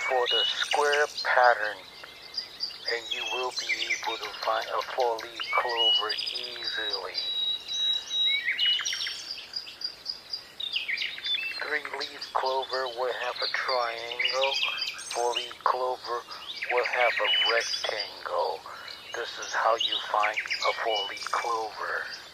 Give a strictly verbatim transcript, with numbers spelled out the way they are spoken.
for the square pattern, and you will be able to find a four-leaf clover easily. Three-leaf clover will have a triangle. Four-leaf clover will have a rectangle. This is how you find a four-leaf clover.